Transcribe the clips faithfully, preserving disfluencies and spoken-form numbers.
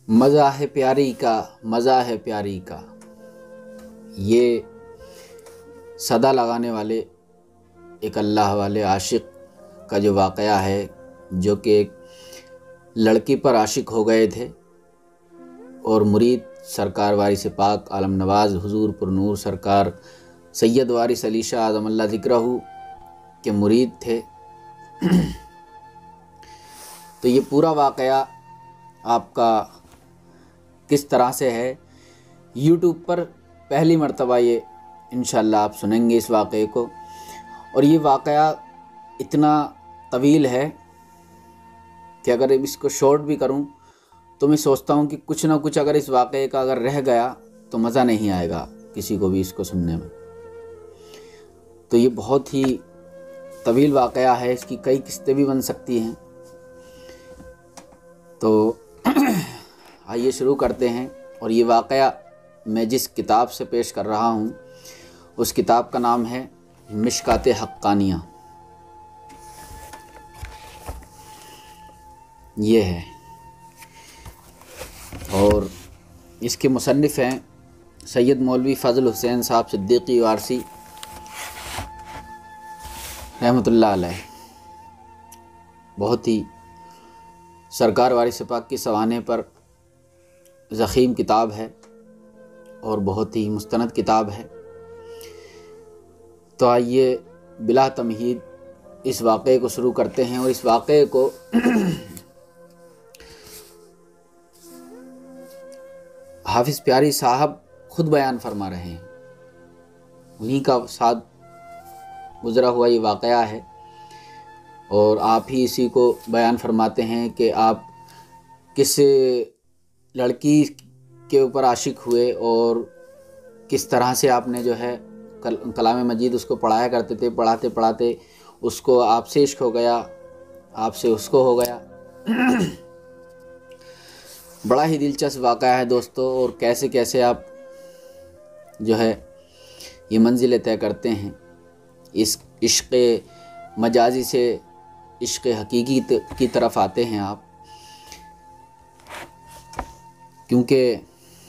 مزہ ہے پیاری کا، مزہ ہے پیاری کا، یہ صدا لگانے والے ایک اللہ والے عاشق کا جو واقعہ ہے، جو کہ ایک لڑکی پر عاشق ہو گئے تھے اور مرید سرکار وارث پاک عالم نواز حضور پر نور سرکار سید وارث علی شاہ اعظم اللہ ذکرہ کے مرید تھے۔ تو یہ پورا واقعہ آپ کا کس طرح سے ہے، یوٹیوب پر پہلی مرتبہ یہ انشاءاللہ آپ سنیں گے اس واقعے کو۔ اور یہ واقعہ اتنا طویل ہے کہ اگر اس کو شارٹ بھی کروں تو میں سوچتا ہوں کہ کچھ نہ کچھ اگر اس واقعے کا اگر رہ گیا تو مزہ نہیں آئے گا کسی کو بھی اس کو سننے میں۔ تو یہ بہت ہی طویل واقعہ ہے، اس کی کئی قسطیں بھی بن سکتی ہیں۔ تو آئیے شروع کرتے ہیں۔ اور یہ واقعہ میں جس کتاب سے پیش کر رہا ہوں اس کتاب کا نام ہے مشکات حقانیہ، یہ ہے، اور اس کے مصنف ہیں سید مولوی فضل حسین صاحب صدیقی وارثی رحمۃ اللہ علیہ۔ بہت ہی سرکار وارث پاک کی سوانح پر ضخیم کتاب ہے اور بہت ہی مستند کتاب ہے۔ تو آئیے بلا تمہید اس واقعے کو شروع کرتے ہیں۔ اور اس واقعے کو حافظ پیاری صاحب خود بیان فرما رہے ہیں، انہی کا ساتھ گزرا ہوا یہ واقعہ ہے، اور آپ ہی اسی کو بیان فرماتے ہیں کہ آپ کس لڑکی کے اوپر عاشق ہوئے اور کس طرح سے آپ نے جو ہے کلام مجید اس کو پڑھایا کرتے تھے، پڑھاتے پڑھاتے اس کو آپ سے عشق ہو گیا، آپ سے اس کو ہو گیا۔ بڑا ہی دلچسپ واقعہ ہے دوستو، اور کیسے کیسے آپ جو ہے یہ منزلیں طے کرتے ہیں، اس عشق مجازی سے عشق حقیقی کی طرف آتے ہیں آپ، کیونکہ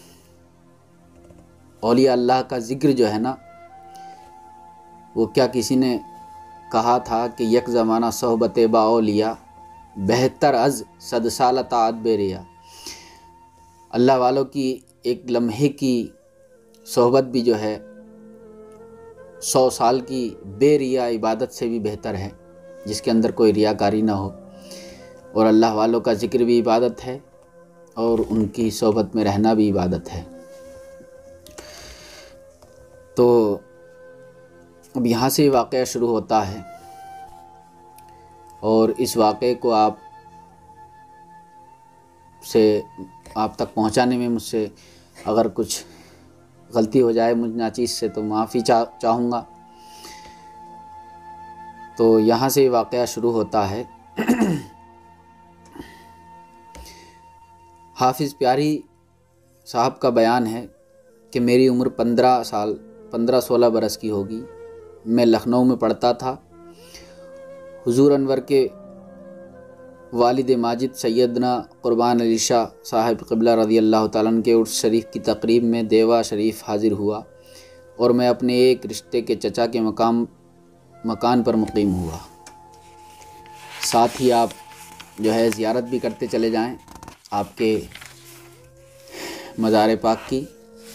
اولیاء اللہ کا ذکر جو ہے نا، وہ کیا کسی نے کہا تھا کہ یک زمانہ صحبت با اولیاء بہتر از صد سال طاعت بے ریا۔ اللہ والوں کی ایک لمحے کی صحبت بھی جو ہے سو سال کی بے ریا عبادت سے بھی بہتر ہے، جس کے اندر کوئی ریاکاری نہ ہو۔ اور اللہ والوں کا ذکر بھی عبادت ہے اور ان کی صحبت میں رہنا بھی عبادت ہے۔ تو اب یہاں سے واقعہ شروع ہوتا ہے، اور اس واقعے کو آپ سے آپ تک پہنچانے میں مجھ سے اگر کچھ غلطی ہو جائے مجھ ناچیز سے تو معافی چاہوں گا۔ تو یہاں سے واقعہ شروع ہوتا ہے۔ حافظ پیاری صاحب کا بیان ہے کہ میری عمر پندرہ سال پندرہ سولہ برس کی ہوگی، میں لکھنؤ میں پڑھتا تھا۔ حضور انور کے والد ماجد سیدنا قربان علی شاہ صاحب قبلہ رضی اللہ تعالیٰ عنہ کے عرس شریف کی تقریب میں دیوا شریف حاضر ہوا، اور میں اپنے ایک رشتے کے چچا کے مقام مکان پر مقیم ہوا۔ ساتھ ہی آپ جو ہے زیارت بھی کرتے چلے جائیں آپ کے مزار پاک کی۔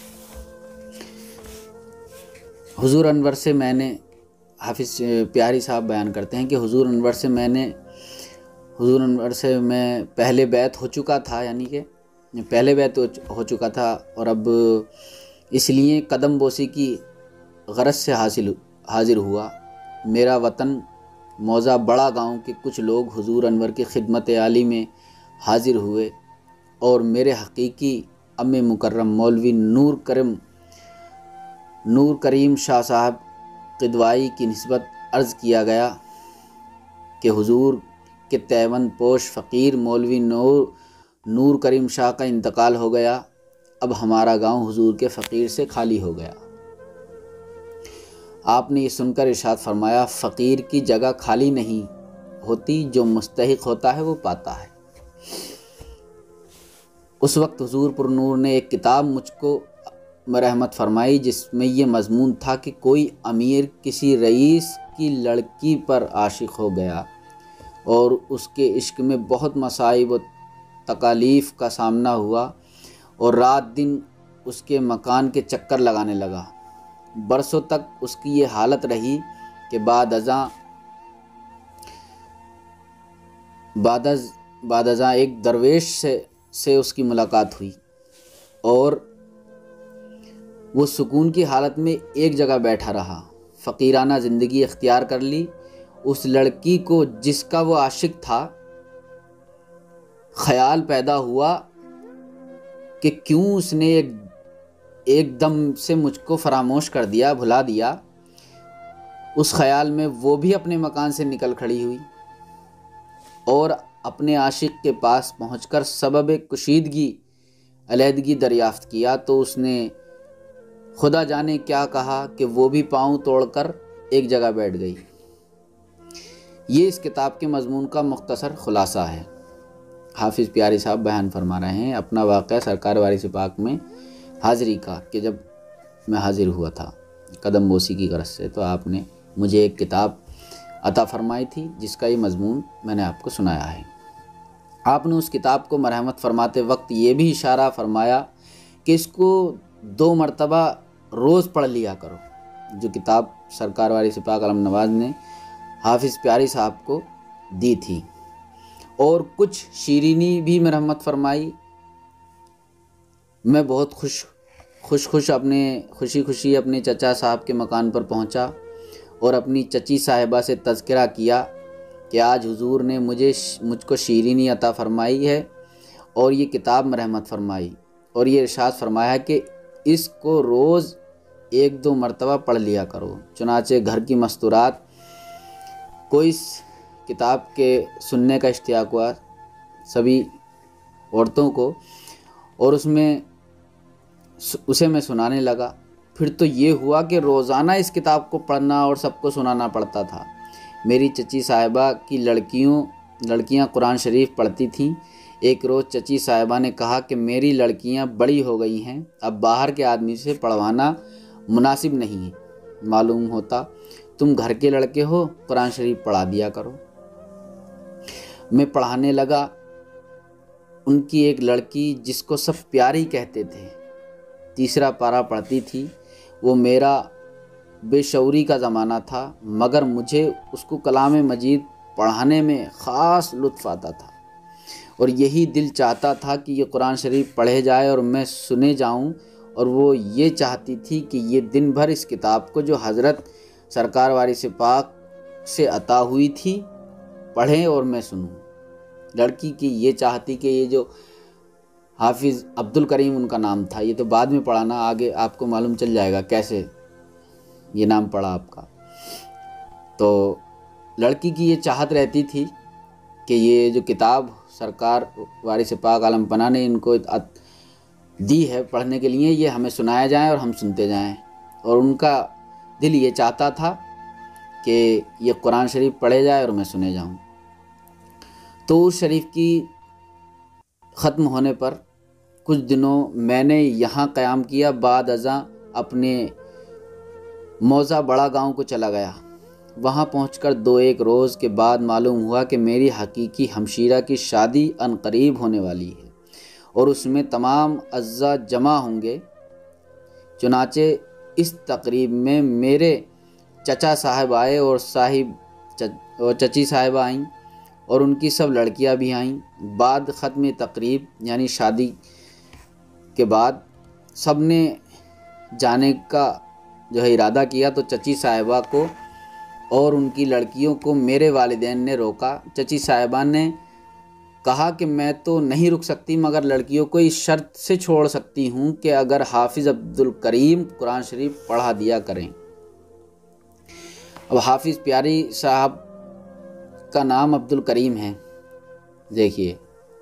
حضور انور سے میں نے حافظ پیاری صاحب بیان کرتے ہیں کہ حضور انور سے میں نے حضور انور سے میں پہلے بیعت ہو چکا تھا، یعنی کہ پہلے بیعت ہو چکا تھا، اور اب اس لیے قدم بوسی کی غرض سے حاصل حاضر ہوا۔ میرا وطن موضع بڑا گاؤں کے کچھ لوگ حضور انور کی خدمت عالی میں حاضر ہوئے، اور میرے حقیقی ام مکرم مولوی نور کرم نور کریم شاہ صاحب قدوائی کی نسبت عرض کیا گیا کہ حضور کے تیون پوش فقیر مولوی نور نور کریم شاہ کا انتقال ہو گیا، اب ہمارا گاؤں حضور کے فقیر سے خالی ہو گیا۔ آپ نے یہ سن کر ارشاد فرمایا، فقیر کی جگہ خالی نہیں ہوتی، جو مستحق ہوتا ہے وہ پاتا ہے۔ اس وقت حضور پر نور نے ایک کتاب مجھ کو مرحمت فرمائی جس میں یہ مضمون تھا کہ کوئی امیر کسی رئیس کی لڑکی پر عاشق ہو گیا اور اس کے عشق میں بہت مصائب و تکالیف کا سامنا ہوا اور رات دن اس کے مکان کے چکر لگانے لگا۔ برسوں تک اس کی یہ حالت رہی کہ بعد ازاں بعد از بعد ازاں ایک درویش سے سے اس کی ملاقات ہوئی اور وہ سکون کی حالت میں ایک جگہ بیٹھا رہا، فقیرانہ زندگی اختیار کر لی۔ اس لڑکی کو جس کا وہ عاشق تھا خیال پیدا ہوا کہ کیوں اس نے ایک ایک دم سے مجھ کو فراموش کر دیا، بھلا دیا۔ اس خیال میں وہ بھی اپنے مکان سے نکل کھڑی ہوئی اور اپنے عاشق کے پاس پہنچ کر سبب کشیدگی علیحدگی دریافت کیا تو اس نے خدا جانے کیا کہا کہ وہ بھی پاؤں توڑ کر ایک جگہ بیٹھ گئی۔ یہ اس کتاب کے مضمون کا مختصر خلاصہ ہے۔ حافظ پیاری صاحب بیان فرما رہے ہیں اپنا واقعہ سرکار وارث پاک میں حاضری کا کہ جب میں حاضر ہوا تھا قدم بوسی کی غرض سے، تو آپ نے مجھے ایک کتاب عطا فرمائی تھی جس کا یہ مضمون میں نے آپ کو سنایا ہے۔ آپ نے اس کتاب کو مرحمت فرماتے وقت یہ بھی اشارہ فرمایا کہ اس کو دو مرتبہ روز پڑھ لیا کرو، جو کتاب سرکار وارث پاک علم نواز نے حافظ پیاری صاحب کو دی تھی، اور کچھ شیرینی بھی مرحمت فرمائی۔ میں بہت خوش خوش خوش اپنے خوشی خوشی اپنے چچا صاحب کے مکان پر پہنچا اور اپنی چچی صاحبہ سے تذکرہ کیا کہ آج حضور نے مجھے مجھ کو شیرینی عطا فرمائی ہے اور یہ کتاب مرحمت فرمائی، اور یہ ارشاد فرمایا کہ اس کو روز ایک دو مرتبہ پڑھ لیا کرو۔ چنانچہ گھر کی مستورات کو اس کتاب کے سننے کا اشتیاق ہوا، سبھی عورتوں کو، اور اس میں اسے میں سنانے لگا۔ پھر تو یہ ہوا کہ روزانہ اس کتاب کو پڑھنا اور سب کو سنانا پڑتا تھا۔ میری چچی صاحبہ کی لڑکیوں لڑکیاں قرآن شریف پڑھتی تھیں۔ ایک روز چچی صاحبہ نے کہا کہ میری لڑکیاں بڑی ہو گئی ہیں، اب باہر کے آدمی سے پڑھوانا مناسب نہیں ہے، معلوم ہوتا تم گھر کے لڑکے ہو، قرآن شریف پڑھا دیا کرو۔ میں پڑھانے لگا۔ ان کی ایک لڑکی جس کو سب پیاری کہتے تھے تیسرا پارہ پڑھتی تھی۔ وہ میرا بے شعوری کا زمانہ تھا، مگر مجھے اس کو کلام مجید پڑھانے میں خاص لطف آتا تھا اور یہی دل چاہتا تھا کہ یہ قرآن شریف پڑھے جائے اور میں سنے جاؤں، اور وہ یہ چاہتی تھی کہ یہ دن بھر اس کتاب کو جو حضرت سرکار وارث پاک سے عطا ہوئی تھی پڑھیں اور میں سنوں۔ لڑکی کی یہ چاہتی کہ یہ جو حافظ عبد الکریم ان کا نام تھا، یہ تو بعد میں پڑھانا، آگے آپ کو معلوم چل جائے گا کیسے یہ نام پڑھا آپ کا۔ تو لڑکی کی یہ چاہت رہتی تھی کہ یہ جو کتاب سرکار وارث پاک عالم پناہ نے ان کو دی ہے پڑھنے کے لیے، یہ ہمیں سنایا جائیں اور ہم سنتے جائیں، اور ان کا دل یہ چاہتا تھا کہ یہ قرآن شریف پڑھے جائے اور میں سنے جاؤں۔ تو اس شریف کی ختم ہونے پر کچھ دنوں میں نے یہاں قیام کیا، بعد ازاں اپنے موضع بڑا گاؤں کو چلا گیا۔ وہاں پہنچ کر دو ایک روز کے بعد معلوم ہوا کہ میری حقیقی ہمشیرہ کی شادی عنقریب ہونے والی ہے اور اس میں تمام اعزاء جمع ہوں گے۔ چنانچہ اس تقریب میں میرے چچا صاحب آئے اور صاحب اور چچی صاحبہ آئیں اور ان کی سب لڑکیاں بھی آئیں۔ بعد ختم تقریب یعنی شادی کے بعد سب نے جانے کا جو ہے ارادہ کیا، تو چچی صاحبہ کو اور ان کی لڑکیوں کو میرے والدین نے روکا۔ چچی صاحبہ نے کہا کہ میں تو نہیں رک سکتی، مگر لڑکیوں کو اس شرط سے چھوڑ سکتی ہوں کہ اگر حافظ عبد الکریم قرآن شریف پڑھا دیا کریں۔ اب حافظ پیاری صاحب کا نام عبد الکریم ہے۔ دیکھیے،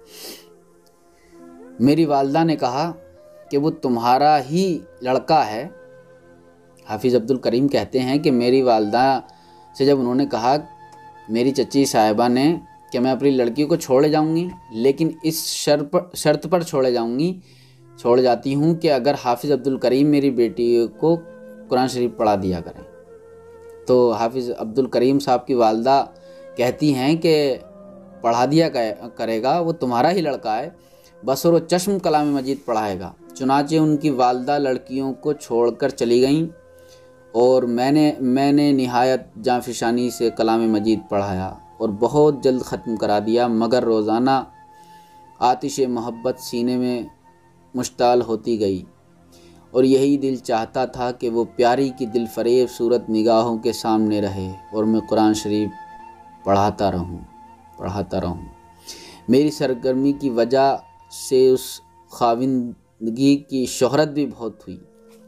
میری والدہ نے کہا کہ وہ تمہارا ہی لڑکا ہے۔ حافظ عبد الکریم کہتے ہیں کہ میری والدہ سے جب انہوں نے کہا، میری چچی صاحبہ نے کہ میں اپنی لڑکی کو چھوڑے جاؤں گی، لیکن اس شرط پر شرط پر چھوڑے جاؤں گی چھوڑ جاتی ہوں کہ اگر حافظ عبد الکریم میری بیٹی کو قرآن شریف پڑھا دیا کریں۔ تو حافظ عبد الکریم صاحب کی والدہ کہتی ہیں کہ پڑھا دیا کرے گا، وہ تمہارا ہی لڑکا ہے، بس اور وہ چشم کلام مجید پڑھائے گا۔ چنانچہ ان کی والدہ لڑکیوں کو چھوڑ کر چلی گئیں اور میں نے میں نے نہایت جانفشانی سے کلام مجید پڑھایا اور بہت جلد ختم کرا دیا، مگر روزانہ آتش محبت سینے میں مشتعل ہوتی گئی اور یہی دل چاہتا تھا کہ وہ پیاری کی دل فریب صورت نگاہوں کے سامنے رہے اور میں قرآن شریف پڑھاتا رہوں پڑھاتا رہوں میری سرگرمی کی وجہ سے اس خاوندگی کی شہرت بھی بہت ہوئی،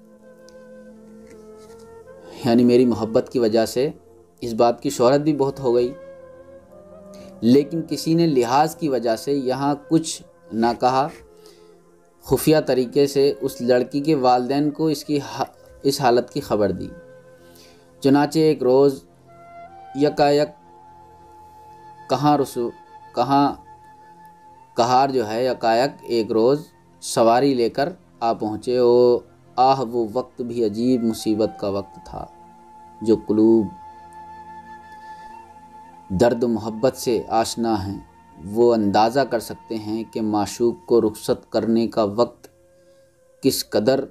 یعنی میری محبت کی وجہ سے اس بات کی شہرت بھی بہت ہو گئی، لیکن کسی نے لحاظ کی وجہ سے یہاں کچھ نہ کہا۔ خفیہ طریقے سے اس لڑکی کے والدین کو اس کی اس حالت کی خبر دی۔ چنانچہ ایک روز یکایک کہاں رسو کہاں کہار جو ہے یکایک ایک روز سواری لے کر آ پہنچے۔ اور آہ وہ وقت بھی عجیب مصیبت کا وقت تھا۔ جو قلوب درد و محبت سے آشنا ہیں وہ اندازہ کر سکتے ہیں کہ معشوق کو رخصت کرنے کا وقت کس قدر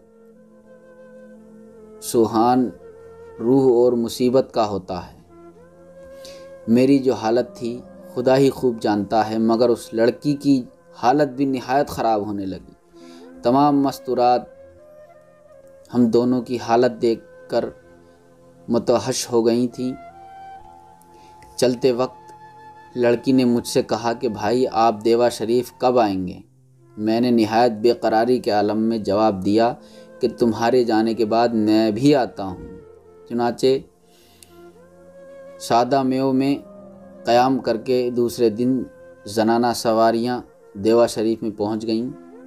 سوہان روح اور مصیبت کا ہوتا ہے۔ میری جو حالت تھی خدا ہی خوب جانتا ہے، مگر اس لڑکی کی حالت بھی نہایت خراب ہونے لگی۔ تمام مستورات ہم دونوں کی حالت دیکھ کر متوحش ہو گئی تھیں۔ چلتے وقت لڑکی نے مجھ سے کہا کہ بھائی آپ دیوا شریف کب آئیں گے؟ میں نے نہایت بے قراری کے عالم میں جواب دیا کہ تمہارے جانے کے بعد میں بھی آتا ہوں۔ چنانچہ سادہ میو میں قیام کر کے دوسرے دن زنانہ سواریاں دیوا شریف میں پہنچ گئیں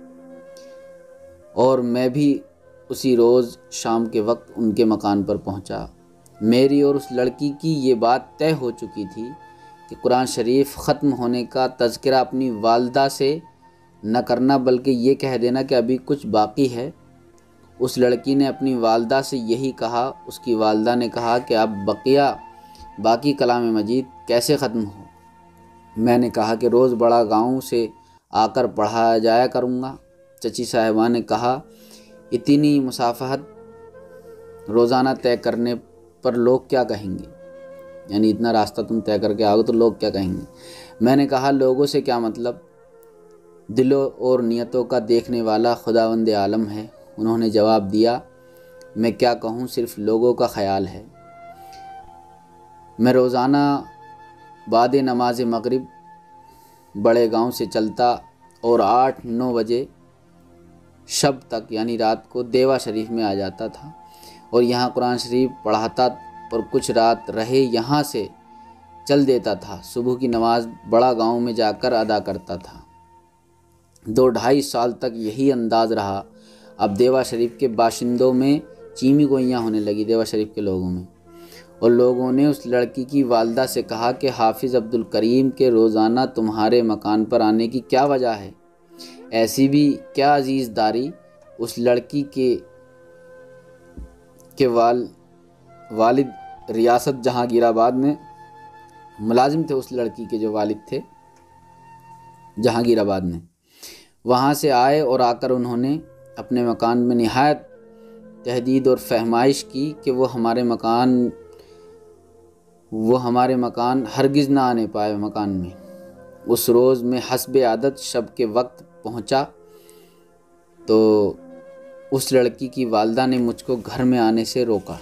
اور میں بھی اسی روز شام کے وقت ان کے مکان پر پہنچا۔ میری اور اس لڑکی کی یہ بات طے ہو چکی تھی کہ قرآن شریف ختم ہونے کا تذکرہ اپنی والدہ سے نہ کرنا بلکہ یہ کہہ دینا کہ ابھی کچھ باقی ہے۔ اس لڑکی نے اپنی والدہ سے یہی کہا۔ اس کی والدہ نے کہا کہ اب بقیہ باقی کلام مجید کیسے ختم ہو؟ میں نے کہا کہ روز بڑا گاؤں سے آ کر پڑھایا جایا کروں گا۔ چچی صاحبہ نے کہا اتنی مسافت روزانہ طے کرنے پر لوگ کیا کہیں گے؟ یعنی اتنا راستہ تم طے کر کے آؤ تو لوگ کیا کہیں گے؟ میں نے کہا لوگوں سے کیا مطلب، دلوں اور نیتوں کا دیکھنے والا خداوند عالم ہے۔ انہوں نے جواب دیا میں کیا کہوں، صرف لوگوں کا خیال ہے۔ میں روزانہ بعد نماز مغرب بڑے گاؤں سے چلتا اور آٹھ نو بجے شب تک یعنی رات کو دیوا شریف میں آ جاتا تھا اور یہاں قرآن شریف پڑھاتا اور کچھ رات رہے یہاں سے چل دیتا تھا۔ صبح کی نماز بڑا گاؤں میں جا کر ادا کرتا تھا۔ دو ڈھائی سال تک یہی انداز رہا۔ اب دیوا شریف کے باشندوں میں چیمی گوئیاں ہونے لگی، دیوا شریف کے لوگوں میں، اور لوگوں نے اس لڑکی کی والدہ سے کہا کہ حافظ عبد الکریم کے روزانہ تمہارے مکان پر آنے کی کیا وجہ ہے؟ ایسی بھی کیا عزیز داری؟ اس لڑکی کے کے وال والد ریاست جہانگیر آباد میں ملازم تھے۔ اس لڑکی کے جو والد تھے جہانگیر آباد میں، وہاں سے آئے اور آ کر انہوں نے اپنے مکان میں نہایت تہدید اور فہمائش کی کہ وہ ہمارے مکان وہ ہمارے مکان ہرگز نہ آنے پائے مکان میں۔ اس روز میں حسب عادت شب کے وقت پہنچا تو اس لڑکی کی والدہ نے مجھ کو گھر میں آنے سے روکا،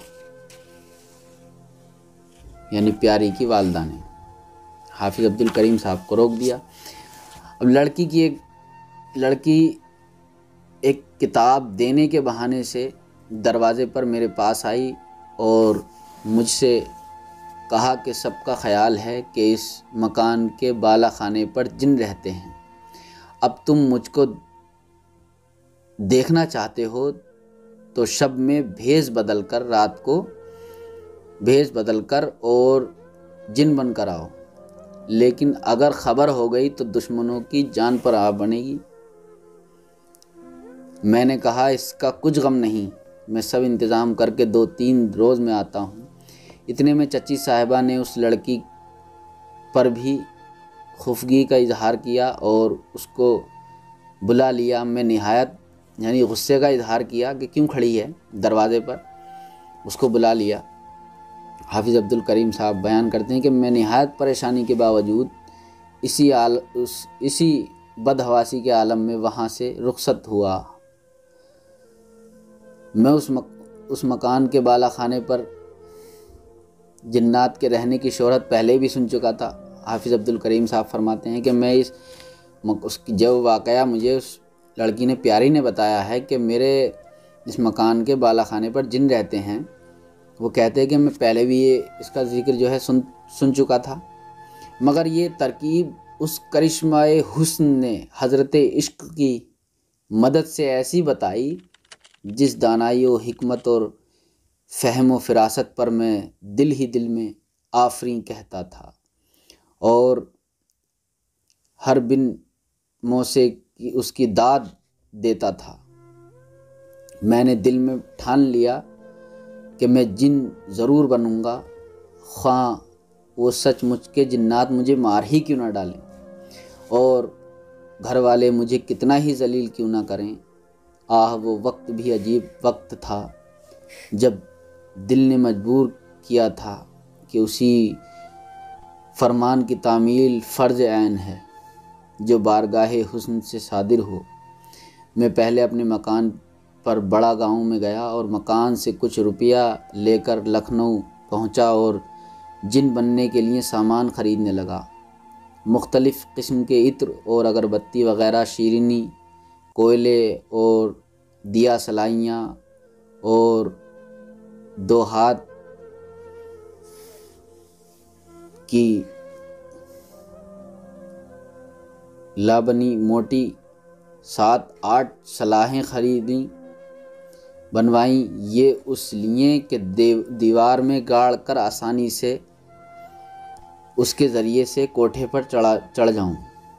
یعنی پیاری کی والدہ نے حافظ عبد الکریم صاحب کو روک دیا۔ اب لڑکی کی ایک لڑکی ایک کتاب دینے کے بہانے سے دروازے پر میرے پاس آئی اور مجھ سے کہا کہ سب کا خیال ہے کہ اس مکان کے بالا خانے پر جن رہتے ہیں، اب تم مجھ کو دیکھنا چاہتے ہو تو شب میں بھیس بدل کر رات کو بھیس بدل کر اور جن بن کر آؤ۔ لیکن اگر خبر ہو گئی تو دشمنوں کی جان پر آ بنے گی۔ میں نے کہا اس کا کچھ غم نہیں، میں سب انتظام کر کے دو تین روز میں آتا ہوں۔ اتنے میں چچی صاحبہ نے اس لڑکی پر بھی خفگی کا اظہار کیا اور اس کو بلا لیا۔ میں نہایت یعنی غصے کا اظہار کیا کہ کیوں کھڑی ہے دروازے پر، اس کو بلا لیا۔ حافظ عبد الکریم صاحب بیان کرتے ہیں کہ میں نہایت پریشانی کے باوجود اسی عال اس اسی بدحواسی کے عالم میں وہاں سے رخصت ہوا۔ میں اس مک اس مکان کے بالا خانے پر جنات کے رہنے کی شہرت پہلے بھی سن چکا تھا۔ حافظ عبد الکریم صاحب فرماتے ہیں کہ میں اس اس کی جو واقعہ مجھے اس لڑکی نے پیاری نے بتایا ہے کہ میرے اس مکان کے بالا خانے پر جن رہتے ہیں، وہ کہتے ہیں کہ میں پہلے بھی یہ اس کا ذکر جو ہے سن سن چکا تھا، مگر یہ ترکیب اس کرشمہ حسن نے حضرت عشق کی مدد سے ایسی بتائی جس دانائی و حکمت اور فہم و فراست پر میں دل ہی دل میں آفرین کہتا تھا اور ہر بن موسے کی اس کی داد دیتا تھا۔ میں نے دل میں ٹھان لیا کہ میں جن ضرور بنوں گا، خواہ وہ سچ مچ کے جنات مجھے مار ہی کیوں نہ ڈالیں اور گھر والے مجھے کتنا ہی ذلیل کیوں نہ کریں۔ آہ وہ وقت بھی عجیب وقت تھا جب دل نے مجبور کیا تھا کہ اسی فرمان کی تعمیل فرض عین ہے جو بارگاہ حسن سے صادر ہو۔ میں پہلے اپنے مکان پر بڑا گاؤں میں گیا اور مکان سے کچھ روپیہ لے کر لکھنؤ پہنچا اور جن بننے کے لیے سامان خریدنے لگا۔ مختلف قسم کے عطر اور اگربتی وغیرہ، شیرینی، کوئلے اور دیا سلائیاں اور دو ہاتھ کی لابنی موٹی سات آٹھ صلاحیں خریدیں بنوائیں، یہ اس لیے کہ دیوار میں گاڑ کر آسانی سے اس کے ذریعے سے کوٹھے پر چڑھا چڑھ جاؤں۔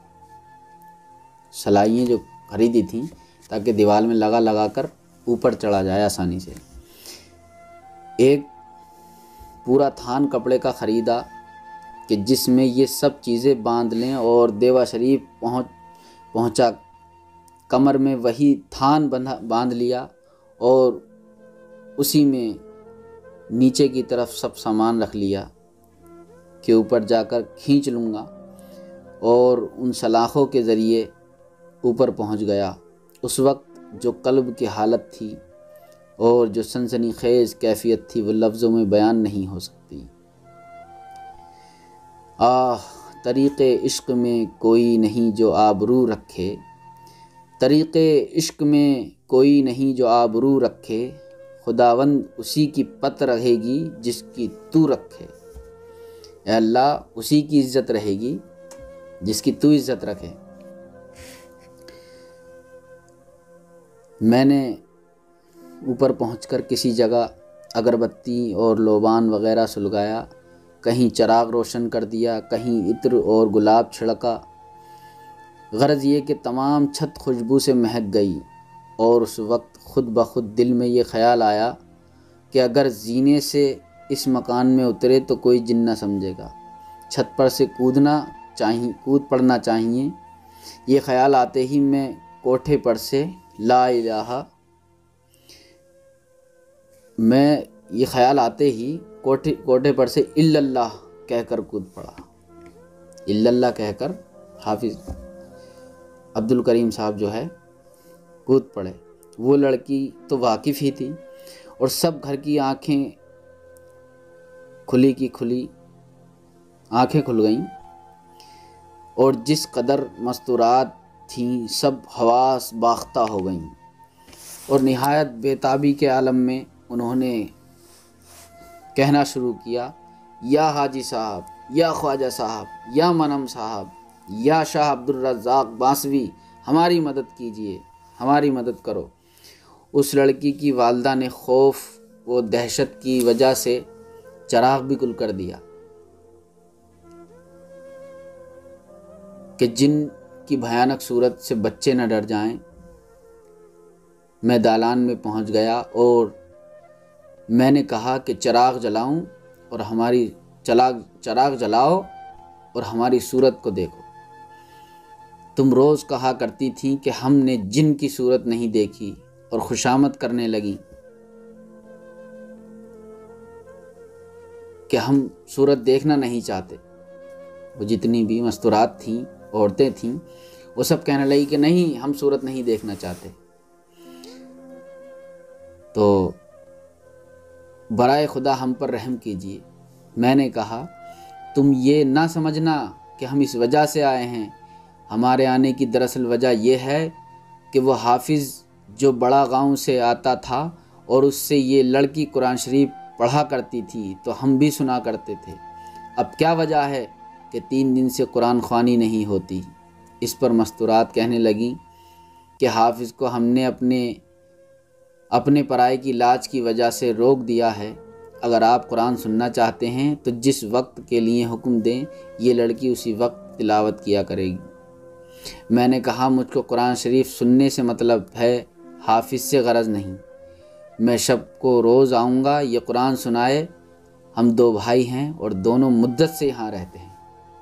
صلاحیں جو خریدی تھیں تاکہ دیوار میں لگا لگا کر اوپر چڑھا جائے آسانی سے۔ ایک پورا تھان کپڑے کا خریدا کہ جس میں یہ سب چیزیں باندھ لیں اور دیوا شریف پہنچ پہنچا کمر میں وہی تھان باندھ لیا اور اسی میں نیچے کی طرف سب سامان رکھ لیا کہ اوپر جا کر کھینچ لوں گا، اور ان سلاخوں کے ذریعے اوپر پہنچ گیا۔ اس وقت جو قلب کی حالت تھی اور جو سنسنی خیز کیفیت تھی وہ لفظوں میں بیان نہیں ہو سکتی۔ آہ طریق عشق میں کوئی نہیں جو آبرو رکھے، طریق عشق میں کوئی نہیں جو آبرو رکھے، خداوند اسی کی پت رہے گی جس کی تو رکھے۔ اے اللہ اسی کی عزت رہے گی جس کی تو عزت رکھے۔ میں نے اوپر پہنچ کر کسی جگہ اگربتی اور لوبان وغیرہ سلگایا، کہیں چراغ روشن کر دیا، کہیں عطر اور گلاب چھڑکا۔ غرض یہ کہ تمام چھت خوشبو سے مہک گئی، اور اس وقت خود بخود دل میں یہ خیال آیا کہ اگر زینے سے اس مکان میں اترے تو کوئی جن نہ سمجھے گا، چھت پر سے کودنا چاہیے کود پڑنا چاہیے۔ یہ خیال آتے ہی میں کوٹھے پر سے لا الہ میں یہ خیال آتے ہی کوٹھے کوٹھے پر سے الا اللہ کہہ کر کود پڑا۔ الا اللہ کہہ کر حافظ عبد الکریم صاحب جو ہے کود پڑے۔ وہ لڑکی تو واقف ہی تھی اور سب گھر کی آنکھیں کھلی کی کھلی آنکھیں کھل گئیں، اور جس قدر مستورات تھیں سب حواس باختہ ہو گئیں، اور نہایت بے تابی کے عالم میں انہوں نے کہنا شروع کیا، یا حاجی صاحب، یا خواجہ صاحب، یا منم صاحب، یا شاہ عبد الرزاق بانسوی، ہماری مدد کیجئے، ہماری مدد کرو۔ اس لڑکی کی والدہ نے خوف و دہشت کی وجہ سے چراغ بھی گل کر دیا۔ کہ جن کی بھیانک صورت سے بچے نہ ڈر جائیں۔ میں دالان میں پہنچ گیا اور میں نے کہا کہ چراغ جلاؤں اور ہماری چراغ چراغ جلاؤ اور ہماری صورت کو دیکھو۔ تم روز کہا کرتی تھیں کہ ہم نے جن کی صورت نہیں دیکھی اور خوشامد کرنے لگیں کہ ہم صورت دیکھنا نہیں چاہتے۔ وہ جتنی بھی مستورات تھیں، عورتیں تھیں، وہ سب کہنے لگی کہ نہیں، ہم صورت نہیں دیکھنا چاہتے۔ تو برائے خدا ہم پر رحم کیجیے۔ میں نے کہا تم یہ نہ سمجھنا کہ ہم اس وجہ سے آئے ہیں۔ ہمارے آنے کی دراصل وجہ یہ ہے کہ وہ حافظ جو بڑا گاؤں سے آتا تھا اور اس سے یہ لڑکی قرآن شریف پڑھا کرتی تھی تو ہم بھی سنا کرتے تھے۔ اب کیا وجہ ہے کہ تین دن سے قرآن خوانی نہیں ہوتی؟ اس پر مستورات کہنے لگیں کہ حافظ کو ہم نے اپنے اپنے پرائے کی لاج کی وجہ سے روک دیا ہے۔ اگر آپ قرآن سننا چاہتے ہیں تو جس وقت کے لیے حکم دیں، یہ لڑکی اسی وقت تلاوت کیا کرے گی۔ میں نے کہا مجھ کو قرآن شریف سننے سے مطلب ہے، حافظ سے غرض نہیں۔ میں شب کو روز آؤں گا، یہ قرآن سنائے۔ ہم دو بھائی ہیں اور دونوں مدت سے یہاں رہتے ہیں۔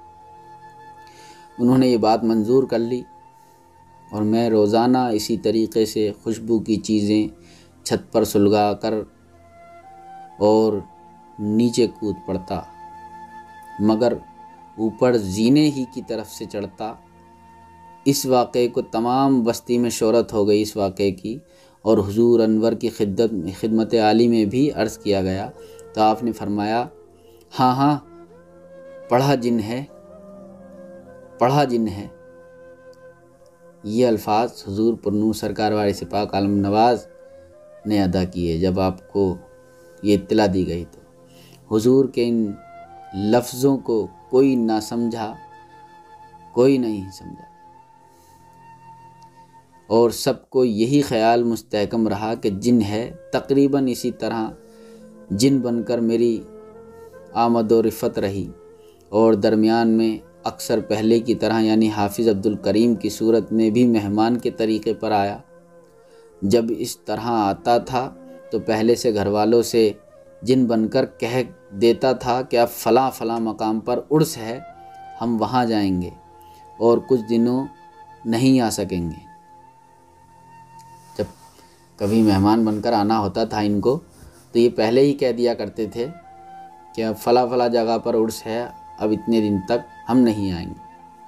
انہوں نے یہ بات منظور کر لی اور میں روزانہ اسی طریقے سے خوشبو کی چیزیں چھت پر سلگا کر اور نیچے کود پڑتا، مگر اوپر زینے ہی کی طرف سے چڑھتا۔ اس واقعے کو تمام بستی میں شہرت ہو گئی اس واقعے کی، اور حضور انور کی خدمت خدمت عالی میں بھی عرض کیا گیا تو آپ نے فرمایا ہاں ہاں پڑھا جن ہے، پڑھا جن ہے۔ یہ الفاظ حضور پرنور سرکار وارث پاک عالم نواز نے ادا کیے جب آپ کو یہ اطلاع دی گئی۔ تو حضور کے ان لفظوں کو کوئی نہ سمجھا، کوئی نہیں سمجھا، اور سب کو یہی خیال مستحکم رہا کہ جن ہے۔ تقریباً اسی طرح جن بن کر میری آمد و رفت رہی، اور درمیان میں اکثر پہلے کی طرح یعنی حافظ عبد الکریم کی صورت میں بھی مہمان کے طریقے پر آیا۔ جب اس طرح آتا تھا تو پہلے سے گھر والوں سے جن بن کر کہہ دیتا تھا کہ اب فلاں فلاں مقام پر عرس ہے، ہم وہاں جائیں گے اور کچھ دنوں نہیں آ سکیں گے۔ جب کبھی مہمان بن کر آنا ہوتا تھا ان کو تو یہ پہلے ہی کہہ دیا کرتے تھے کہ اب فلاں فلاں جگہ پر عرس ہے، اب اتنے دن تک ہم نہیں آئیں گے۔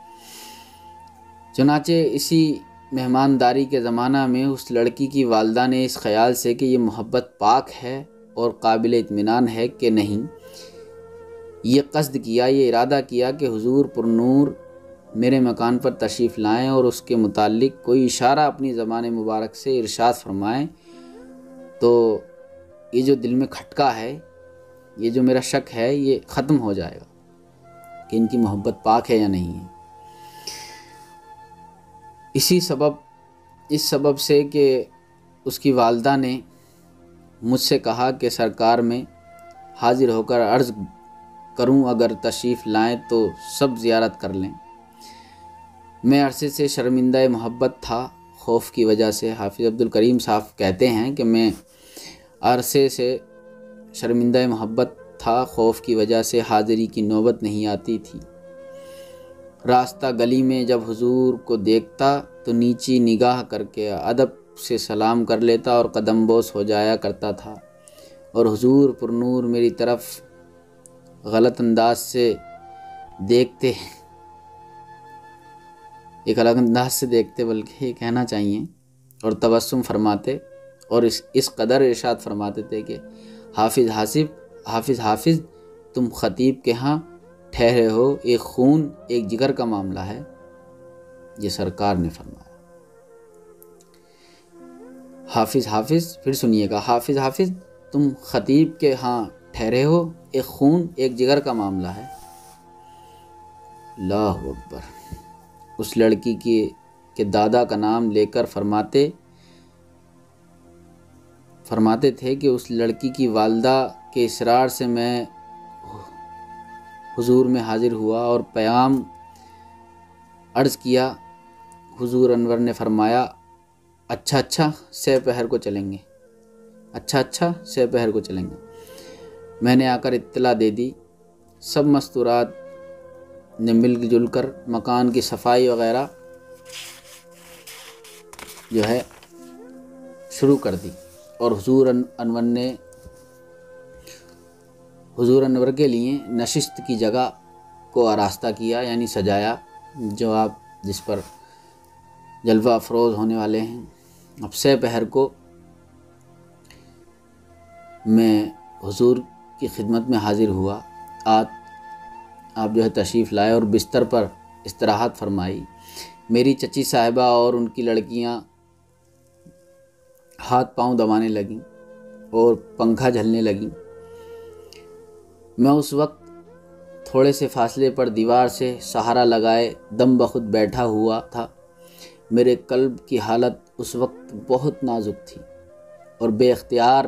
چنانچہ اسی مہمانداری کے زمانہ میں اس لڑکی کی والدہ نے اس خیال سے کہ یہ محبت پاک ہے اور قابل اطمینان ہے کہ نہیں، یہ قصد کیا، یہ ارادہ کیا کہ حضور پرنور میرے مکان پر تشریف لائیں اور اس کے متعلق کوئی اشارہ اپنی زبان مبارک سے ارشاد فرمائیں تو یہ جو دل میں کھٹکا ہے، یہ جو میرا شک ہے، یہ ختم ہو جائے گا کہ ان کی محبت پاک ہے یا نہیں ہے۔ اسی سبب اس سبب سے کہ اس کی والدہ نے مجھ سے کہا کہ سرکار میں حاضر ہو کر عرض کروں اگر تشریف لائیں تو سب زیارت کر لیں۔ میں عرصے سے شرمندہ محبت تھا خوف کی وجہ سے۔ حافظ عبد الکریم صاحب کہتے ہیں کہ میں عرصے سے شرمندہ محبت تھا، خوف کی وجہ سے حاضری کی نوبت نہیں آتی تھی۔ راستہ گلی میں جب حضور کو دیکھتا تو نیچی نگاہ کر کے ادب سے سلام کر لیتا اور قدم بوس ہو جایا کرتا تھا، اور حضور پرنور میری طرف غلط انداز سے دیکھتے، ایک الگ انداز سے دیکھتے بلکہ یہ کہنا چاہیے، اور تبسم فرماتے اور اس اس قدر ارشاد فرماتے تھے کہ حافظ حاسب حافظ حافظ تم خطیب کے ہاں ٹھہرے ہو، ایک خون ایک جگر کا معاملہ ہے۔ یہ سرکار نے فرمایا۔ حافظ حافظ پھر سنیے گا، حافظ حافظ تم خطیب کے ہاں ٹھہرے ہو، ایک خون ایک جگر کا معاملہ ہے۔ اللہ اکبر۔ اس لڑکی کی کے دادا کا نام لے کر فرماتے فرماتے تھے کہ اس لڑکی کی والدہ کے اصرار سے میں حضور میں حاضر ہوا اور پیغام عرض کیا۔ حضور انور نے فرمایا اچھا اچھا سہ پہر کو چلیں گے، اچھا اچھا سہ پہر کو چلیں گے۔ میں نے آ کر اطلاع دے دی۔ سب مستورات نے مل جل کر مکان کی صفائی وغیرہ جو ہے شروع کر دی، اور حضور انور نے حضور انور کے لیے نشست کی جگہ کو آراستہ کیا، یعنی سجایا، جو آپ جس پر جلوہ افروز ہونے والے ہیں۔ اب سہ پہر کو میں حضور کی خدمت میں حاضر ہوا۔ آج آپ جو ہے تشریف لائے اور بستر پر استراحت فرمائی۔ میری چچی صاحبہ اور ان کی لڑکیاں ہاتھ پاؤں دبانے لگیں اور پنکھا جھلنے لگیں۔ میں اس وقت تھوڑے سے فاصلے پر دیوار سے سہارا لگائے دم بخود بیٹھا ہوا تھا۔ میرے قلب کی حالت اس وقت بہت نازک تھی اور بے اختیار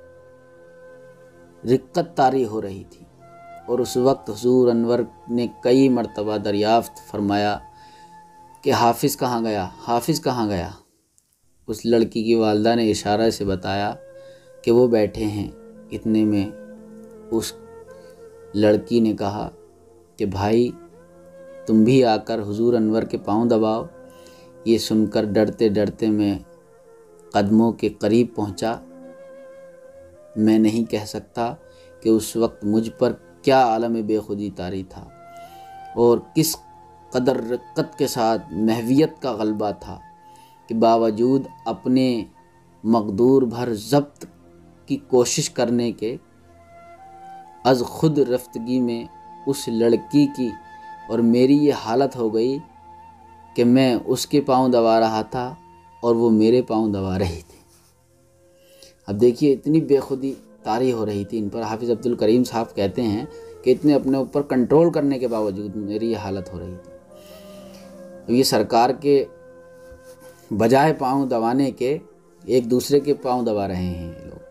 رقت طاری ہو رہی تھی، اور اس وقت حضور انور نے کئی مرتبہ دریافت فرمایا کہ حافظ کہاں گیا، حافظ کہاں گیا۔ اس لڑکی کی والدہ نے اشارہ سے بتایا کہ وہ بیٹھے ہیں۔ اتنے میں اس لڑکی نے کہا کہ بھائی تم بھی آ کر حضور انور کے پاؤں دباؤ۔ یہ سن کر ڈرتے ڈرتے میں قدموں کے قریب پہنچا۔ میں نہیں کہہ سکتا کہ اس وقت مجھ پر کیا عالم بے خودی طاری تھا اور کس قدر رقت کے ساتھ محویت کا غلبہ تھا کہ باوجود اپنے مقدور بھر ضبط کی کوشش کرنے کے از خود رفتگی میں اس لڑکی کی اور میری یہ حالت ہو گئی کہ میں اس کے پاؤں دبا رہا تھا اور وہ میرے پاؤں دبا رہی تھی۔ اب دیکھیے اتنی بے خودی طاری ہو رہی تھی ان پر۔ حافظ عبد الکریم صاحب کہتے ہیں کہ اتنے اپنے اوپر کنٹرول کرنے کے باوجود میری یہ حالت ہو رہی تھی۔ یہ سرکار کے بجائے پاؤں دبانے کے ایک دوسرے کے پاؤں دبا رہے ہیں یہ لوگ،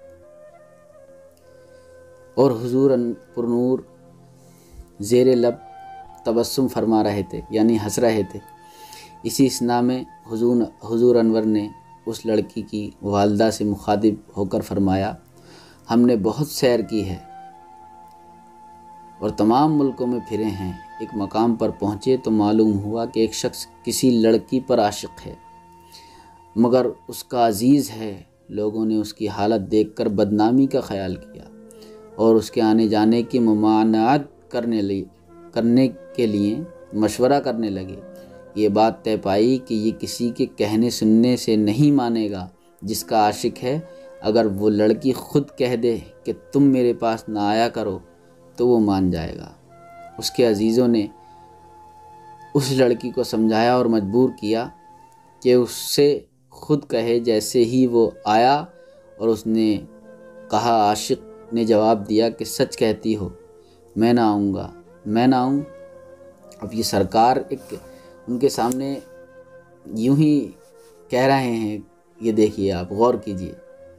اور حضور پر نور زیر لب تبسم فرما رہے تھے، یعنی ہنس رہے تھے۔ اسی اثناء میں حضور حضور انور نے اس لڑکی کی والدہ سے مخاطب ہو کر فرمایا ہم نے بہت سیر کی ہے اور تمام ملکوں میں پھرے ہیں۔ ایک مقام پر پہنچے تو معلوم ہوا کہ ایک شخص کسی لڑکی پر عاشق ہے مگر اس کا عزیز ہے۔ لوگوں نے اس کی حالت دیکھ کر بدنامی کا خیال کیا اور اس کے آنے جانے کی ممانعت کرنے لی کرنے کے لیے مشورہ کرنے لگے۔ یہ بات طے پائی کہ یہ کسی کے کہنے سننے سے نہیں مانے گا۔ جس کا عاشق ہے اگر وہ لڑکی خود کہہ دے کہ تم میرے پاس نہ آیا کرو تو وہ مان جائے گا۔ اس کے عزیزوں نے اس لڑکی کو سمجھایا اور مجبور کیا کہ اس سے خود کہے۔ جیسے ہی وہ آیا اور اس نے کہا، عاشق نے جواب دیا کہ سچ کہتی ہو، میں نہ آؤں گا، میں نہ آؤں۔ اب یہ سرکار ایک ان کے سامنے یوں ہی کہہ رہے ہیں، یہ دیکھیے آپ غور کیجئے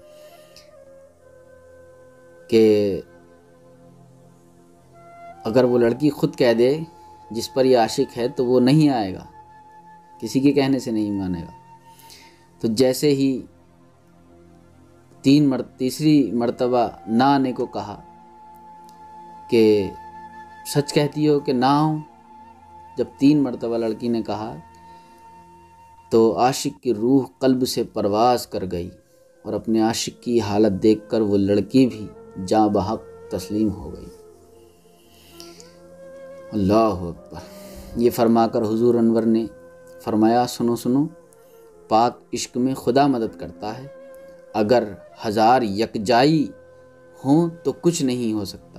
کہ اگر وہ لڑکی خود کہہ دے جس پر یہ عاشق ہے تو وہ نہیں آئے گا، کسی کے کہنے سے نہیں مانے گا۔ تو جیسے ہی تین مر تیسری مرتبہ نہ آنے کو کہا کہ سچ کہتی ہو کہ نہ آؤں، جب تین مرتبہ لڑکی نے کہا تو عاشق کی روح قلب سے پرواز کر گئی اور اپنے عاشق کی حالت دیکھ کر وہ لڑکی بھی جاں بحق تسلیم ہو گئی۔ اللہ اکبر۔ یہ فرما کر حضور انور نے فرمایا سنو سنو، پاک عشق میں خدا مدد کرتا ہے، اگر ہزار یکجائی ہوں تو کچھ نہیں ہو سکتا۔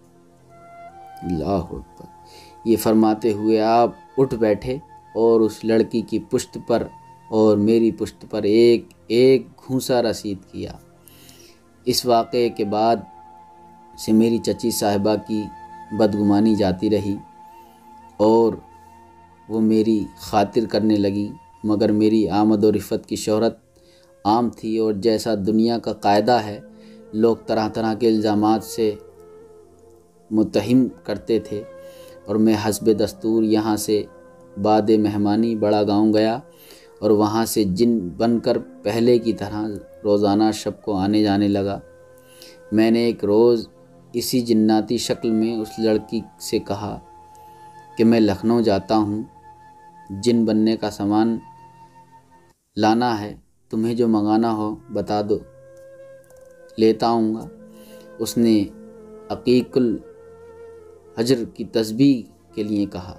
اللہ اکبر۔ یہ فرماتے ہوئے آپ اٹھ بیٹھے اور اس لڑکی کی پشت پر اور میری پشت پر ایک ایک گھونسا رسید کیا۔ اس واقعے کے بعد سے میری چچی صاحبہ کی بدگمانی جاتی رہی اور وہ میری خاطر کرنے لگی، مگر میری آمد و رفت کی شہرت عام تھی اور جیسا دنیا کا قاعدہ ہے لوگ طرح طرح کے الزامات سے متہم کرتے تھے اور میں حسب دستور یہاں سے بعد مہمانی بڑا گاؤں گیا اور وہاں سے جن بن کر پہلے کی طرح روزانہ شب کو آنے جانے لگا۔ میں نے ایک روز اسی جناتی شکل میں اس لڑکی سے کہا کہ میں لکھنؤ جاتا ہوں، جن بننے کا سامان لانا ہے، تمہیں جو منگانا ہو بتا دو، لیتا آؤں گا۔ اس نے عقیق الحجر کی تسبیح کے لیے کہا،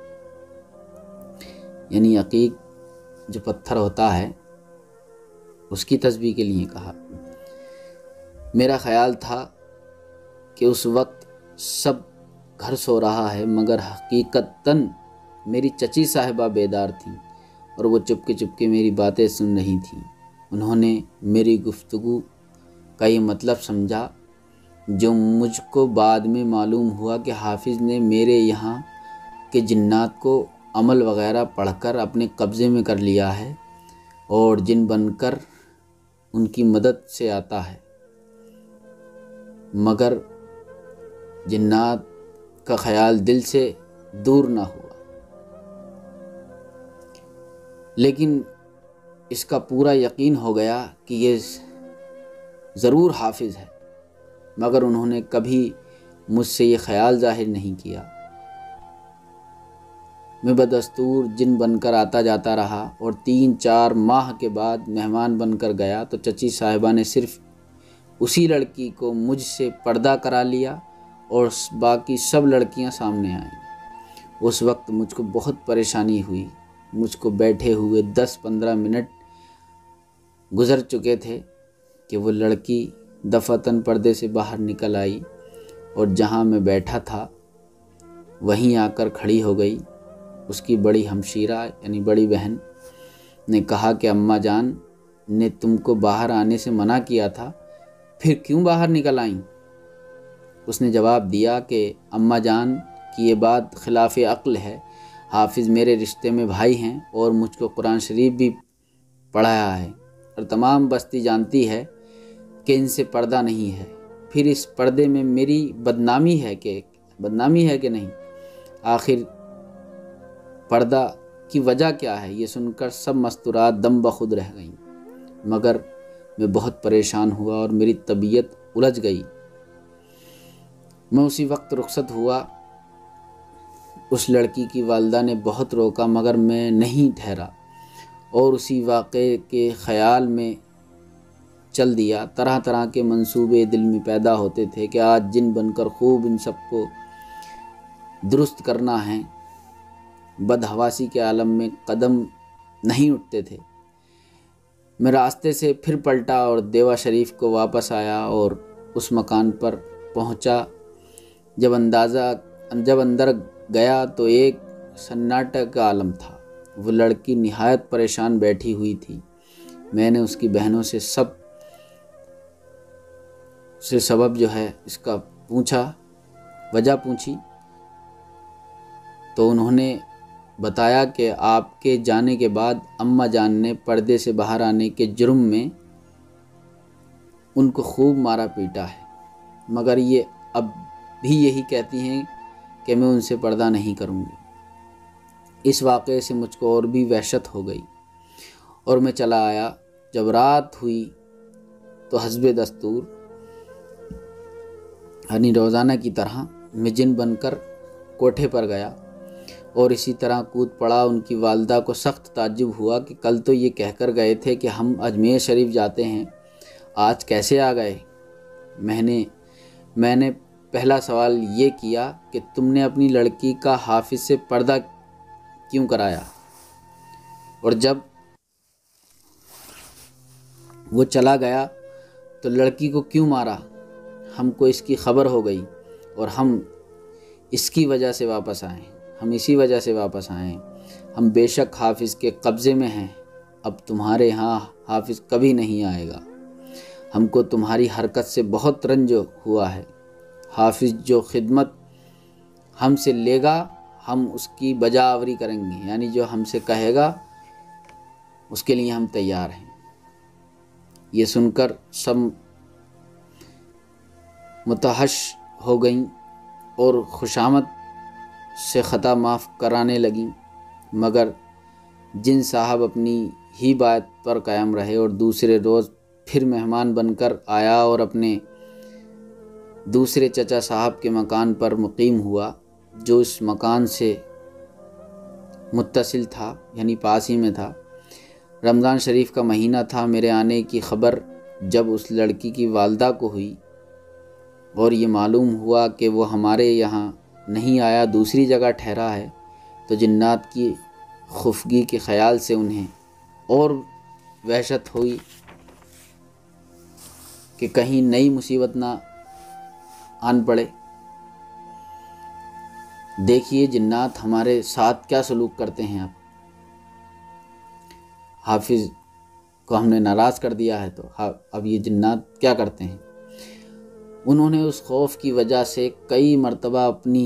یعنی عقیق جو پتھر ہوتا ہے اس کی تسبیح کے لیے کہا۔ میرا خیال تھا کہ اس وقت سب گھر سو رہا ہے، مگر حقیقتاً میری چچی صاحبہ بیدار تھیں اور وہ چپکے چپکے میری باتیں سن رہی تھیں۔ انہوں نے میری گفتگو کا یہ مطلب سمجھا، جو مجھ کو بعد میں معلوم ہوا کہ حافظ نے میرے یہاں کے جنات کو عمل وغیرہ پڑھ کر اپنے قبضے میں کر لیا ہے اور جن بن کر ان کی مدد سے آتا ہے، مگر جنات کا خیال دل سے دور نہ ہوا۔ لیکن اس کا پورا یقین ہو گیا کہ یہ ضرور حافظ ہے، مگر انہوں نے کبھی مجھ سے یہ خیال ظاہر نہیں کیا۔ میں بدستور جن بن کر آتا جاتا رہا اور تین چار ماہ کے بعد مہمان بن کر گیا تو چچی صاحبہ نے صرف اسی لڑکی کو مجھ سے پردہ کرا لیا اور باقی سب لڑکیاں سامنے آئیں۔ اس وقت مجھ کو بہت پریشانی ہوئی۔ مجھ کو بیٹھے ہوئے دس پندرہ منٹ گزر چکے تھے کہ وہ لڑکی دفعتاً پردے سے باہر نکل آئی اور جہاں میں بیٹھا تھا وہیں آ کر کھڑی ہو گئی۔ اس کی بڑی ہمشیرہ یعنی بڑی بہن نے کہا کہ اماں جان نے تم کو باہر آنے سے منع کیا تھا، پھر کیوں باہر نکل آئیں؟ اس نے جواب دیا کہ اماں جان کی یہ بات خلاف عقل ہے، حافظ میرے رشتے میں بھائی ہیں اور مجھ کو قرآن شریف بھی پڑھایا ہے اور تمام بستی جانتی ہے کہ ان سے پردہ نہیں ہے، پھر اس پردے میں میری بدنامی ہے کہ بدنامی ہے کہ نہیں؟ آخر پردہ کی وجہ کیا ہے؟ یہ سن کر سب مستورات دم بخود رہ گئیں، مگر میں بہت پریشان ہوا اور میری طبیعت الجھ گئی۔ میں اسی وقت رخصت ہوا۔ اس لڑکی کی والدہ نے بہت روکا مگر میں نہیں ٹھہرا اور اسی واقعے کے خیال میں چل دیا۔ طرح طرح کے منصوبے دل میں پیدا ہوتے تھے کہ آج جن بن کر خوب ان سب کو درست کرنا ہے۔ بدحواسی کے عالم میں قدم نہیں اٹھتے تھے۔ میں راستے سے پھر پلٹا اور دیوا شریف کو واپس آیا اور اس مکان پر پہنچا۔ جب اندازہ جب اندر گیا تو ایک سناٹا کا عالم تھا۔ وہ لڑکی نہایت پریشان بیٹھی ہوئی تھی۔ میں نے اس کی بہنوں سے سب سے سبب جو ہے اس کا پوچھا، وجہ پوچھی تو انہوں نے بتایا کہ آپ کے جانے کے بعد اماں جان نے پردے سے باہر آنے کے جرم میں ان کو خوب مارا پیٹا ہے، مگر یہ اب بھی یہی کہتی ہیں کہ میں ان سے پردہ نہیں کروں گی۔ اس واقعے سے مجھ کو اور بھی وحشت ہو گئی اور میں چلا آیا۔ جب رات ہوئی تو حسب دستور یعنی روزانہ کی طرح میں جن بن کر کوٹھے پر گیا اور اسی طرح کود پڑا۔ ان کی والدہ کو سخت تعجب ہوا کہ کل تو یہ کہہ کر گئے تھے کہ ہم اجمیر شریف جاتے ہیں، آج کیسے آ گئے؟ میں نے میں نے پہلا سوال یہ کیا کہ تم نے اپنی لڑکی کا حافظ سے پردہ کیوں کرایا اور جب وہ چلا گیا تو لڑکی کو کیوں مارا؟ ہم کو اس کی خبر ہو گئی اور ہم اس کی وجہ سے واپس آئے ہم اسی وجہ سے واپس آئے ہیں۔ ہم بے شک حافظ کے قبضے میں ہیں، اب تمہارے ہاں حافظ کبھی نہیں آئے گا۔ ہم کو تمہاری حرکت سے بہت رنج ہوا ہے۔ حافظ جو خدمت ہم سے لے گا ہم اس کی بجا آوری کریں گے، یعنی جو ہم سے کہے گا اس کے لیے ہم تیار ہیں۔ یہ سن کر سب متحش ہو گئیں اور خوشامد سے خطا معاف کرانے لگیں۔ مگر جن صاحب اپنی ہی بات پر قائم رہے اور دوسرے روز پھر مہمان بن کر آیا اور اپنے دوسرے چچا صاحب کے مکان پر مقیم ہوا جو اس مکان سے متصل تھا، یعنی پاس ہی میں تھا۔ رمضان شریف کا مہینہ تھا۔ میرے آنے کی خبر جب اس لڑکی کی والدہ کو ہوئی اور یہ معلوم ہوا کہ وہ ہمارے یہاں نہیں آیا، دوسری جگہ ٹھہرا ہے، تو جنات کی خفگی کے خیال سے انہیں اور وحشت ہوئی کہ کہیں نئی مصیبت نہ آن پڑے۔ دیکھیے جنات ہمارے ساتھ کیا سلوک کرتے ہیں۔ اب حافظ کو ہم نے ناراض کر دیا ہے تو اب یہ جنات کیا کرتے ہیں۔ انہوں نے اس خوف کی وجہ سے کئی مرتبہ اپنی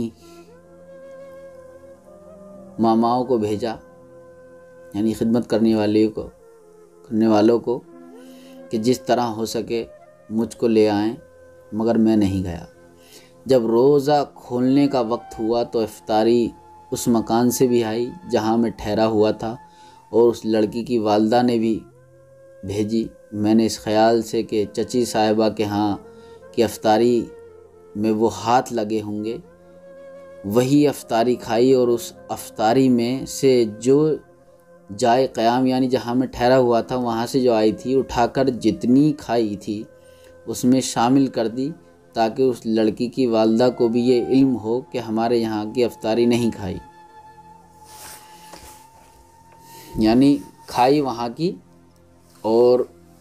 ماماؤں کو بھیجا، یعنی خدمت کرنے والے کو کرنے والوں کو کہ جس طرح ہو سکے مجھ کو لے آئیں، مگر میں نہیں گیا۔ جب روزہ کھولنے کا وقت ہوا تو افطاری اس مکان سے بھی آئی جہاں میں ٹھہرا ہوا تھا، اور اس لڑکی کی والدہ نے بھی بھیجی۔ میں نے اس خیال سے کہ چچی صاحبہ کے ہاں کی افطاری میں وہ ہاتھ لگے ہوں گے، وہی افطاری کھائی، اور اس افطاری میں سے جو جائے قیام یعنی جہاں میں ٹھہرا ہوا تھا وہاں سے جو آئی تھی اٹھا کر جتنی کھائی تھی اس میں شامل کر دی، تاکہ اس لڑکی کی والدہ کو بھی یہ علم ہو کہ ہمارے یہاں کی افطاری نہیں کھائی، یعنی کھائی وہاں کی، اور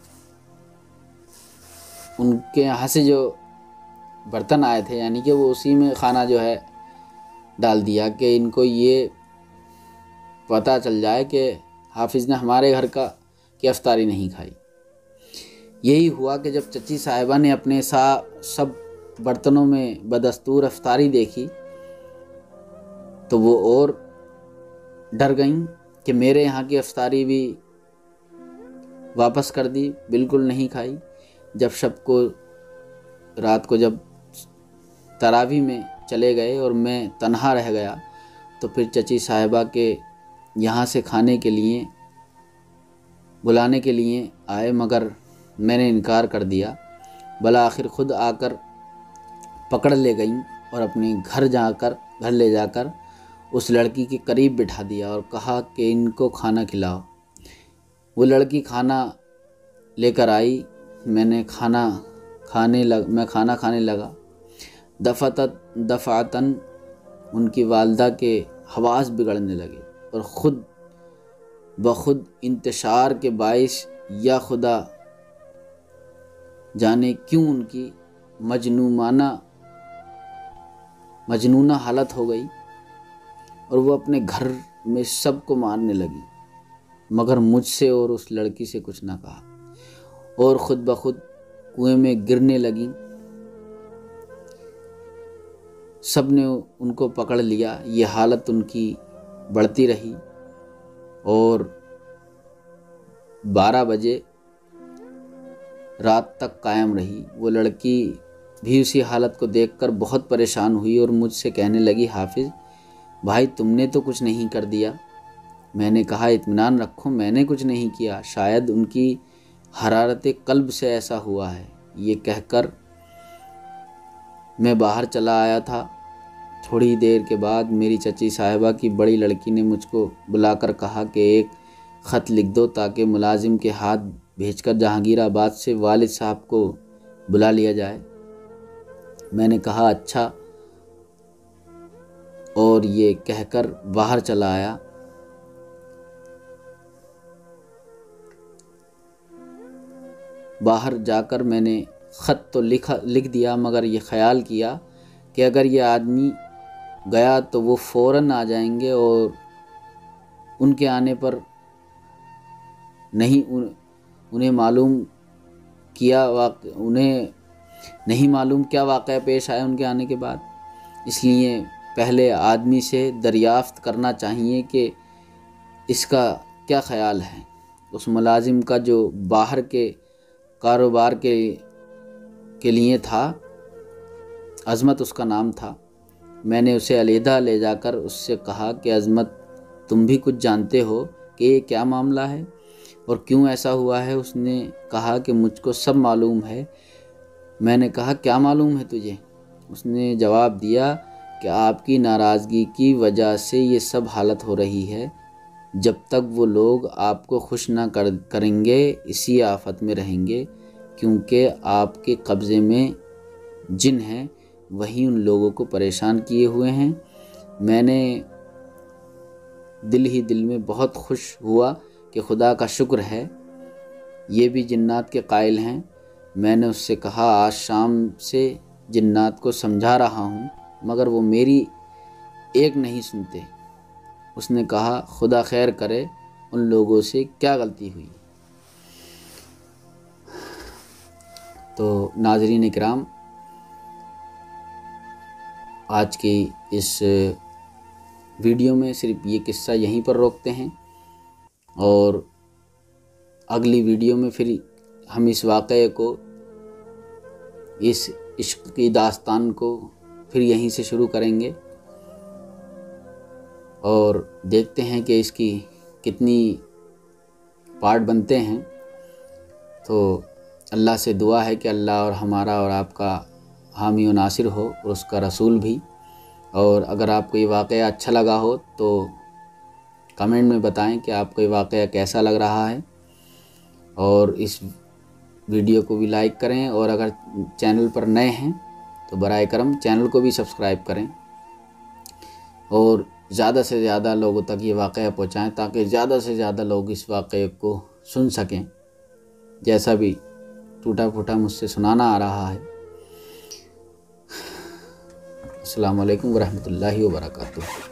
ان کے یہاں سے جو برتن آئے تھے یعنی کہ وہ اسی میں کھانا جو ہے ڈال دیا کہ ان کو یہ پتہ چل جائے کہ حافظ نے ہمارے گھر کا کی افطاری نہیں کھائی۔ یہی ہوا کہ جب چچی صاحبہ نے اپنے سا سب برتنوں میں بدستور افطاری دیکھی تو وہ اور ڈر گئیں کہ میرے یہاں کی افطاری بھی واپس کر دی، بالکل نہیں کھائی۔ جب شب کو رات کو جب تراویح میں چلے گئے اور میں تنہا رہ گیا تو پھر چچی صاحبہ کے یہاں سے کھانے کے لیے بلانے کے لیے آئے، مگر میں نے انکار کر دیا۔ بالآخر خود آ کر پکڑ لے گئیں اور اپنے گھر جا کر گھر لے جا کر اس لڑکی کے قریب بٹھا دیا اور کہا کہ ان کو کھانا کھلاؤ۔ وہ لڑکی کھانا لے کر آئی، میں نے کھانا کھانے لگ میں کھانا کھانے لگا۔ دفعتاً دفعتاً ان کی والدہ کے حواس بگڑنے لگے اور خود بخود انتشار کے باعث یا خدا جانے کیوں ان کی مجنونانہ مجنونہ حالت ہو گئی اور وہ اپنے گھر میں سب کو مارنے لگی، مگر مجھ سے اور اس لڑکی سے کچھ نہ کہا، اور خود بخود کنویں میں گرنے لگیں۔ سب نے ان کو پکڑ لیا۔ یہ حالت ان کی بڑھتی رہی اور بارہ بجے رات تک قائم رہی۔ وہ لڑکی بھی اسی حالت کو دیکھ کر بہت پریشان ہوئی اور مجھ سے کہنے لگی، حافظ بھائی تم نے تو کچھ نہیں کر دیا۔ میں نے کہا اطمینان رکھو، میں نے کچھ نہیں کیا، شاید ان کی حرارت قلب سے ایسا ہوا ہے۔ یہ کہہ کر میں باہر چلا آیا تھا۔ تھوڑی دیر کے بعد میری چچی صاحبہ کی بڑی لڑکی نے مجھ کو بلا کر کہا کہ ایک خط لکھ دو تاکہ ملازم کے ہاتھ بھیج کر جہانگیر آباد سے والد صاحب کو بلا لیا جائے۔ میں نے کہا اچھا، اور یہ کہہ کر باہر چلا آیا۔ باہر جا کر میں نے خط تو لکھا لکھ دیا، مگر یہ خیال کیا کہ اگر یہ آدمی گیا تو وہ فوراً آ جائیں گے اور ان کے آنے پر نہیں انہیں معلوم کیا واقع انہیں نہیں معلوم کیا واقعہ پیش آیا ان کے آنے کے بعد، اس لیے پہلے آدمی سے دریافت کرنا چاہیے کہ اس کا کیا خیال ہے۔ اس ملازم کا جو باہر کے کاروبار کے کے لیے تھا، عظمت اس کا نام تھا، میں نے اسے علیحدہ لے جا کر اس سے کہا کہ عظمت تم بھی کچھ جانتے ہو کہ یہ کیا معاملہ ہے اور کیوں ایسا ہوا ہے؟ اس نے کہا کہ مجھ کو سب معلوم ہے۔ میں نے کہا کیا معلوم ہے تجھے؟ اس نے جواب دیا کہ آپ کی ناراضگی کی وجہ سے یہ سب حالت ہو رہی ہے۔ جب تک وہ لوگ آپ کو خوش نہ کر کریں گے اسی آفت میں رہیں گے، کیونکہ آپ کے قبضے میں جن ہیں وہی ان لوگوں کو پریشان کیے ہوئے ہیں۔ میں نے دل ہی دل میں بہت خوش ہوا کہ خدا کا شکر ہے یہ بھی جنات کے قائل ہیں۔ میں نے اس سے کہا آج شام سے جنات کو سمجھا رہا ہوں مگر وہ میری ایک نہیں سنتے۔ اس نے کہا خدا خیر کرے، ان لوگوں سے کیا غلطی ہوئی؟ تو ناظرین کرام، آج کی اس ویڈیو میں صرف یہ قصہ یہیں پر روکتے ہیں اور اگلی ویڈیو میں پھر ہم اس واقعے کو، اس عشق کی داستان کو پھر یہیں سے شروع کریں گے اور دیکھتے ہیں کہ اس کی کتنی پارٹ بنتے ہیں۔ تو اللہ سے دعا ہے کہ اللہ اور ہمارا اور آپ کا حامی و ناصر ہو اور اس کا رسول بھی۔ اور اگر آپ کو یہ واقعہ اچھا لگا ہو تو کمنٹ میں بتائیں کہ آپ کو یہ واقعہ کیسا لگ رہا ہے، اور اس ویڈیو کو بھی لائک کریں، اور اگر چینل پر نئے ہیں تو برائے کرم چینل کو بھی سبسکرائب کریں اور زیادہ سے زیادہ لوگوں تک یہ واقعہ پہنچائیں تاکہ زیادہ سے زیادہ لوگ اس واقعے کو سن سکیں، جیسا بھی ٹوٹا پھوٹا مجھ سے سنانا آ رہا ہے۔ السلام علیکم ورحمۃ اللہ وبرکاتہ۔